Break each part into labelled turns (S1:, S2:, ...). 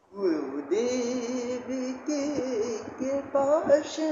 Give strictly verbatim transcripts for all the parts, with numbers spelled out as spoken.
S1: गुरुदेव के कृपा से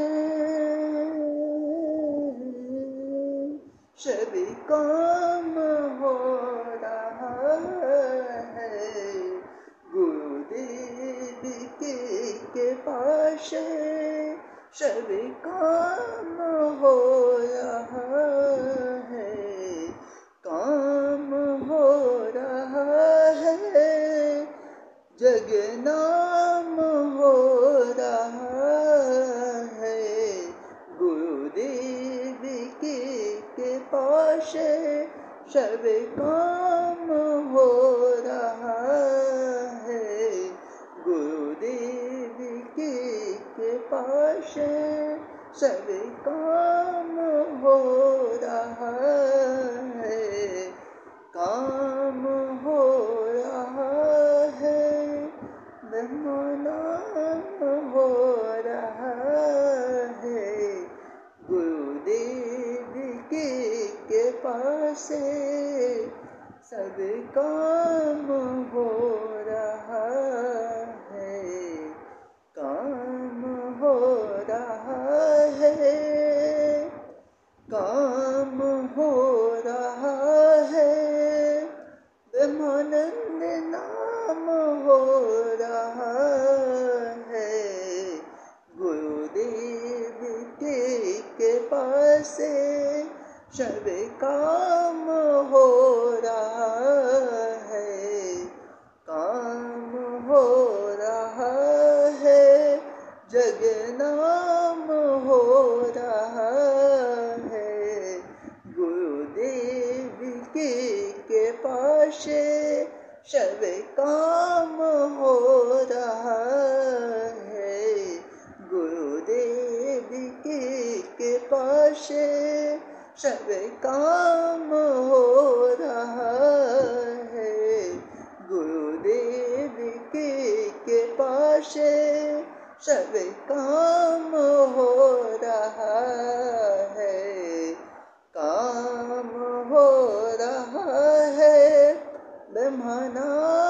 S1: सभी काम हो रहा है। गुरुदेव के कृपा से सभी काम हो रहा है। काम हो रहा है, जग नाम हो रहा है। गुरुदेव की कृपा से सब काम हो रहा है। गुरुदेव की कृपा से सब काम हो रहा है। काम हो रहा है, नाम हो रहा है। गुरुदेव की कृपा से सब काम हो रहा है। काम हो रहा है, काम हो रहा है। ब्रह्मानंद नाम हो रहा है। गुरुदेव के कृपा से सब काम हो रहा है। काम हो रहा है, जग नाम हो रहा है। गुरुदेव की कृपा से सब काम हो रहा है। गुरुदेव की कृपा से सब काम हो रहा है। गुरुदेव की कृपा से सब काम हो रहा है। काम हो रहा है, ब्रह्मानंद